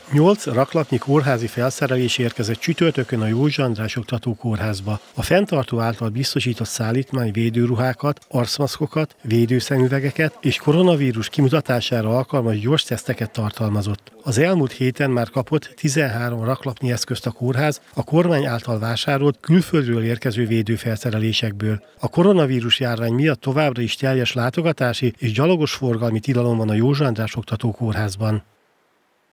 8 raklapnyi kórházi felszerelés érkezett csütörtökön a József András Oktatókórházba. A fenntartó által biztosított szállítmány védőruhákat, arcmaszkokat, védőszemüvegeket és koronavírus kimutatására alkalmas gyors teszteket tartalmazott. Az elmúlt héten már kapott 13 raklapnyi eszközt a kórház a kormány által vásárolt külföldről érkező védőfelszerelésekből. A koronavírus járvány miatt továbbra is teljes látogatási és gyalogos forgalmi tilalom van a József András Oktatókórházban.